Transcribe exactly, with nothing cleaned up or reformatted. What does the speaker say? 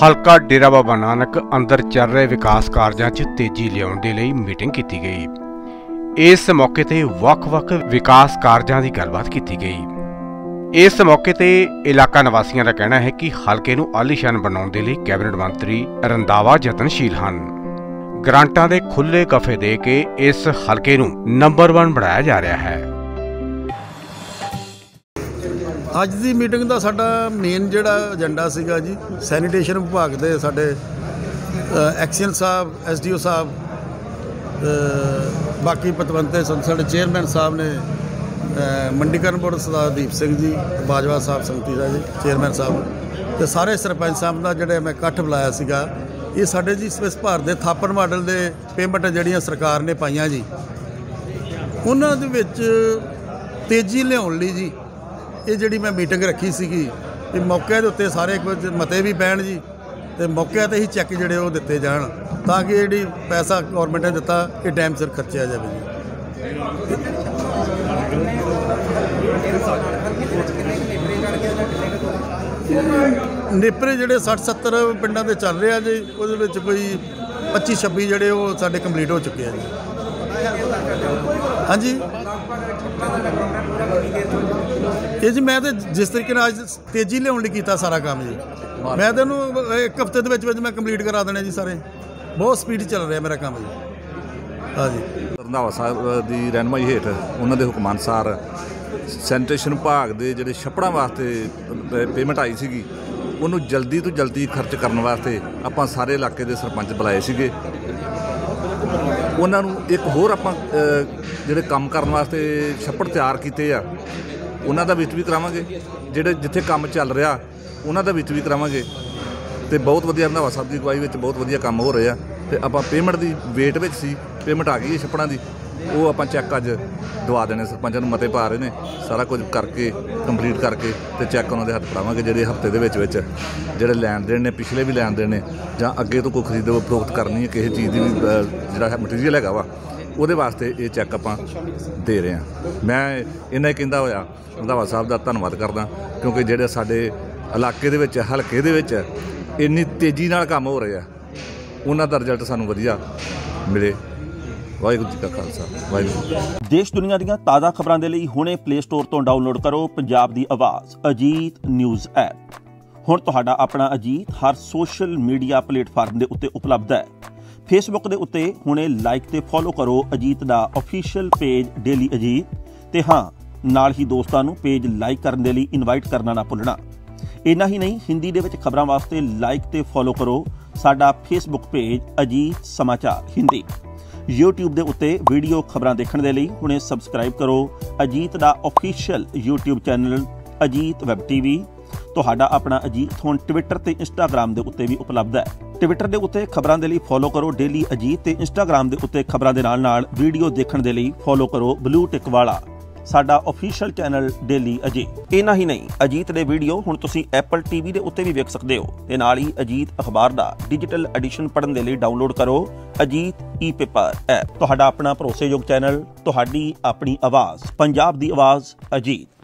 ਹਲਕਾ ਡੇਰਾ ਬਾਬਾ ਨਾਨਕ ਅੰਦਰ ਚੱਲ ਰਹੇ ਵਿਕਾਸ ਕਾਰਜਾਂ 'ਚ ਤੇਜ਼ੀ ਲਿਆਉਣ ਦੇ ਲਈ ਮੀਟਿੰਗ ਕੀਤੀ ਗਈ। ਇਸ ਮੌਕੇ ਤੇ ਵੱਖ-ਵੱਖ ਵਿਕਾਸ ਕਾਰਜਾਂ ਦੀ ਗੱਲਬਾਤ ਕੀਤੀ ਗਈ। ਇਸ ਮੌਕੇ ਤੇ ਇਲਾਕਾ ਨਿਵਾਸੀਆਂ ਦਾ ਕਹਿਣਾ ਹੈ ਕਿ ਹਲਕੇ ਨੂੰ ਆਲੀਸ਼ਾਨ ਬਣਾਉਣ ਦੇ ਲਈ ਕੈਬਨਿਟ ਮੰਤਰੀ ਰੰਧਾਵਾ ਯਤਨਸ਼ੀਲ ਹਨ। ਗ੍ਰਾਂਟਾਂ ਦੇ ਖੁੱਲ੍ਹੇ ਗਫੇ ਦੇ ਕੇ ਇਸ ਹਲਕੇ ਨੂੰ ਨੰਬਰ ਇੱਕ ਬਣਾਇਆ ਜਾ ਰਿਹਾ ਹੈ। ਅੱਜ ਦੀ ਮੀਟਿੰਗ ਦਾ ਸਾਡਾ ਮੇਨ ਜਿਹੜਾ ਏਜੰਡਾ ਸੀਗਾ ਜੀ, ਸੈਨੀਟੇਸ਼ਨ ਵਿਭਾਗ ਦੇ ਸਾਡੇ ਐਕਸੀਅਨ ਸਾਹਿਬ, ਐਸ ਡੀ ਓ ਸਾਹਿਬ, ਬਾਕੀ ਪਤਵੰਤੇ ਸੰਸਦ ਚੇਅਰਮੈਨ ਸਾਹਿਬ ਨੇ, ਮੰਡੀਕਰਨ ਬੋਰਡ ਸਰਦਾਰ ਦੀਪ ਸਿੰਘ ਜੀ, ਬਾਜਵਾ ਸਾਹਿਬ ਸੰਮਤੀ ਦਾ ਜੀ ਚੇਅਰਮੈਨ ਸਾਹਿਬ, ਅਤੇ ਸਾਰੇ ਸਰਪੰਚ ਸਾਹਿਬ ਦਾ ਜਿਹੜੇ ਮੈਂ ਇਕੱਠ ਬੁਲਾਇਆ ਸੀਗਾ। ਇਹ ਸਾਡੇ ਜੀ ਸਵਿਸ ਭਾਰਤ ਦੇ ਥਾਪਰ ਮਾਡਲ ਦੇ ਪੇਮੈਂਟ ਜਿਹੜੀਆਂ ਸਰਕਾਰ ਨੇ ਪਾਈਆਂ ਜੀ, ਉਹਨਾਂ ਦੇ ਵਿੱਚ ਤੇਜ਼ੀ ਲਿਆਉਣ ਲਈ ਜੀ ਇਹ ਜਿਹੜੀ ਮੈਂ ਮੀਟਿੰਗ ਰੱਖੀ ਸੀਗੀ, ਇਹ ਮੌਕੇ ਦੇ ਉੱਤੇ ਸਾਰੇ ਕੁਝ ਮਤੇ ਵੀ ਪੈਣ ਜੀ, ਅਤੇ ਮੌਕੇ 'ਤੇ ਹੀ ਚੈੱਕ ਜਿਹੜੇ ਉਹ ਦਿੱਤੇ ਜਾਣ ਤਾਂ ਕਿ ਜਿਹੜੀ ਪੈਸਾ ਗੌਰਮੈਂਟ ਨੇ ਦਿੱਤਾ ਇਹ ਟਾਈਮ ਸਿਰ ਖਰਚਿਆ ਜਾਵੇ ਜੀ। ਨੇਪਰੇ ਜਿਹੜੇ ਸੱਠ ਸੱਤਰ ਪਿੰਡਾਂ ਦੇ ਚੱਲ ਰਿਹਾ ਜੀ, ਉਹਦੇ ਵਿੱਚ ਕੋਈ ਪੱਚੀ ਛੱਬੀ ਜਿਹੜੇ ਉਹ ਸਾਡੇ ਕੰਪਲੀਟ ਹੋ ਚੁੱਕੇ ਆ ਜੀ। ਹਾਂਜੀ ਇਹ ਜੀ ਮੈਂ ਤਾਂ ਜਿਸ ਤਰੀਕੇ ਨਾਲ ਅੱਜ ਤੇਜ਼ੀ ਲਿਆਉਣ ਲਈ ਕੀਤਾ ਸਾਰਾ ਕੰਮ ਜੀ, ਮੈਂ ਤਾਂ ਇਹਨੂੰ ਇੱਕ ਹਫ਼ਤੇ ਦੇ ਵਿੱਚ ਵਿੱਚ ਮੈਂ ਕੰਪਲੀਟ ਕਰਾ ਦੇਣੇ ਜੀ ਸਾਰੇ। ਬਹੁਤ ਸਪੀਡ ਚੱਲ ਰਿਹਾ ਮੇਰਾ ਕੰਮ ਜੀ। ਹਾਂਜੀ ਰੰਧਾਵਾ ਸਾਹਿਬ ਦੀ ਰਹਿਨੁਮਾਈ ਹੇਠ ਉਹਨਾਂ ਦੇ ਹੁਕਮ ਅਨੁਸਾਰ ਸੈਨੀਟੇਸ਼ਨ ਵਿਭਾਗ ਦੇ ਜਿਹੜੇ ਛੱਪੜਾਂ ਵਾਸਤੇ ਪੇਮੈਂਟ ਆਈ ਸੀਗੀ, ਉਹਨੂੰ ਜਲਦੀ ਤੋਂ ਜਲਦੀ ਖਰਚ ਕਰਨ ਵਾਸਤੇ ਆਪਾਂ ਸਾਰੇ ਇਲਾਕੇ ਦੇ ਸਰਪੰਚ ਬੁਲਾਏ ਸੀਗੇ। ਉਹਨਾਂ ਨੂੰ ਇੱਕ ਹੋਰ ਆਪਾਂ ਜਿਹੜੇ ਕੰਮ ਕਰਨ ਵਾਸਤੇ ਛੱਪੜ ਤਿਆਰ ਕੀਤੇ ਆ ਉਹਨਾਂ ਦਾ ਵਿੱਚ ਵੀ ਕਰਾਵਾਂਗੇ, ਜਿਹੜੇ ਜਿੱਥੇ ਕੰਮ ਚੱਲ ਰਿਹਾ ਉਹਨਾਂ ਦਾ ਵਿੱਚ ਵੀ ਕਰਾਵਾਂਗੇ। ਅਤੇ ਬਹੁਤ ਵਧੀਆ ਰੰਧਾਵਾ ਸਾਹਿਬ ਦੀ ਅਗਵਾਈ ਵਿੱਚ ਬਹੁਤ ਵਧੀਆ ਕੰਮ ਹੋ ਰਹੇ ਆ। ਅਤੇ ਆਪਾਂ ਪੇਮੈਂਟ ਦੀ ਵੇਟ ਵਿੱਚ ਸੀ, ਪੇਮੈਂਟ ਆ ਗਈ ਹੈ ਛੱਪੜਾਂ ਦੀ, ਉਹ ਆਪਾਂ ਚੈੱਕ ਅੱਜ ਦਵਾ ਦੇਣੇ। ਸਰਪੰਚਾਂ ਨੂੰ ਮਤੇ ਪਾ ਰਹੇ ਨੇ, ਸਾਰਾ ਕੁਝ ਕਰਕੇ ਕੰਪਲੀਟ ਕਰਕੇ ਅਤੇ ਚੈੱਕ ਉਹਨਾਂ ਦੇ ਹੱਥ ਫੜਾਵਾਂਗੇ। ਜਿਹੜੇ ਹਫ਼ਤੇ ਦੇ ਵਿੱਚ ਵਿੱਚ ਜਿਹੜੇ ਲੈਣ ਦੇਣ ਨੇ, ਪਿਛਲੇ ਵੀ ਲੈਣ ਦੇਣ ਨੇ, ਜਾਂ ਅੱਗੇ ਤੋਂ ਕੋਈ ਖਰੀਦੋ ਫਰੋਖਤ ਕਰਨੀ ਹੈ ਕਿਸੇ ਚੀਜ਼ ਦੀ ਵੀ, ਜਿਹੜਾ ਮਟੀਰੀਅਲ ਹੈਗਾ ਵਾ ਉਹਦੇ ਵਾਸਤੇ ਇਹ ਚੈੱਕ ਆਪਾਂ ਦੇ ਰਹੇ ਹਾਂ। ਮੈਂ ਇੰਨਾ ਹੀ ਕਹਿੰਦਾ ਹੋਇਆ ਰੰਧਾਵਾ ਸਾਹਿਬ ਦਾ ਧੰਨਵਾਦ ਕਰਦਾ, ਕਿਉਂਕਿ ਜਿਹੜੇ ਸਾਡੇ ਇਲਾਕੇ ਦੇ ਵਿੱਚ, ਹਲਕੇ ਦੇ ਵਿੱਚ ਇੰਨੀ ਤੇਜ਼ੀ ਨਾਲ ਕੰਮ ਹੋ ਰਹੇ ਆ, ਉਹਨਾਂ ਦਾ ਰਿਜ਼ਲਟ ਸਾਨੂੰ ਵਧੀਆ ਮਿਲੇ। ਵਾਹਿਗੁਰੂ ਜੀ ਕਾ ਖਾਲਸਾ, ਵਾਹਿਗੁਰੂ। ਦੇਸ਼ ਦੁਨੀਆ ਦੀਆਂ ਤਾਜ਼ਾ ਖਬਰਾਂ ਦੇ ਲਈ ਹੁਣੇ ਪਲੇ ਸਟੋਰ ਤੋਂ ਡਾਊਨਲੋਡ ਕਰੋ ਪੰਜਾਬ ਦੀ ਆਵਾਜ਼ ਅਜੀਤ ਨਿਊਜ਼ ਐਪ। ਹੁਣ ਤੁਹਾਡਾ ਆਪਣਾ ਅਜੀਤ ਹਰ ਸੋਸ਼ਲ ਮੀਡੀਆ ਪਲੇਟਫਾਰਮ ਦੇ ਉੱਤੇ ਉਪਲਬਧ ਹੈ। ਫੇਸਬੁੱਕ ਦੇ ਉੱਤੇ ਹੁਣੇ ਲਾਈਕ ਤੇ ਫੋਲੋ ਕਰੋ ਅਜੀਤ ਦਾ ਅਫੀਸ਼ੀਅਲ ਪੇਜ ਡੇਲੀ ਅਜੀਤ, ਤੇ ਹਾਂ ਨਾਲ ਹੀ ਦੋਸਤਾਂ ਨੂੰ ਪੇਜ ਲਾਈਕ ਕਰਨ ਦੇ ਲਈ ਇਨਵਾਈਟ ਕਰਨਾ ਨਾ ਭੁੱਲਣਾ। ਇੰਨਾ ਹੀ ਨਹੀਂ, ਹਿੰਦੀ ਦੇ ਵਿੱਚ ਖਬਰਾਂ ਵਾਸਤੇ ਲਾਈਕ ਤੇ ਫੋਲੋ ਕਰੋ ਸਾਡਾ ਫੇਸਬੁੱਕ ਪੇਜ ਅਜੀਤ ਸਮਾਚਾਰ ਹਿੰਦੀ। YouTube ਦੇ ਉੱਤੇ ਵੀਡੀਓ ਖਬਰਾਂ ਦੇਖਣ ਦੇ ਲਈ ਹੁਣੇ ਸਬਸਕ੍ਰਾਈਬ ਕਰੋ ਅਜੀਤ ਦਾ official YouTube channel Ajit web TV. ਤੁਹਾਡਾ ਆਪਣਾ ਅਜੀਤ ਹੁਣ ਟਵਿੱਟਰ ਤੇ ਇੰਸਟਾਗ੍ਰਾਮ ਦੇ ਉੱਤੇ ਵੀ ਉਪਲਬਧ ਹੈ। ਟਵਿੱਟਰ ਦੇ ਉੱਤੇ ਖਬਰਾਂ ਦੇ ਲਈ ਫੋਲੋ ਕਰੋ ਡੇਲੀ ਅਜੀਤ, ਤੇ ਇੰਸਟਾਗ੍ਰਾਮ ਦੇ ਉੱਤੇ ਖਬਰਾਂ ਦੇ ਨਾਲ ਨਾਲ ਵੀਡੀਓ ਦੇਖਣ ਦੇ ਲਈ ਫੋਲੋ ਕਰੋ ਬਲੂ ਟਿਕ ਵਾਲਾ ਸਾਡਾ ਅਫੀਸ਼ੀਅਲ ਚੈਨਲ ਡੇਲੀ ਅਜੀਤ। ਇੰਨਾ ਹੀ ਨਹੀਂ, ਅਜੀਤ ਦੇ ਵੀਡੀਓ ਹੁਣ ਤੁਸੀਂ ਐਪਲ ਟੀਵੀ ਦੇ ਉੱਤੇ ਵੀ ਵੇਖ ਸਕਦੇ ਹੋ, ਤੇ ਨਾਲ ਹੀ ਅਜੀਤ ਅਖਬਾਰ ਦਾ ਡਿਜੀਟਲ ਐਡੀਸ਼ਨ ਪੜ੍ਹਨ ਦੇ ਲਈ ਡਾਊਨਲੋਡ ਕਰੋ ਅਜੀਤ ਈ ਪੇਪਰ ਐਪ। ਤੁਹਾਡਾ ਆਪਣਾ ਭਰੋਸੇਯੋਗ ਚੈਨਲ, ਤੁਹਾਡੀ ਆਪਣੀ ਆਵਾਜ਼, ਪੰਜਾਬ ਦੀ ਆਵਾਜ਼ ਅਜੀਤ।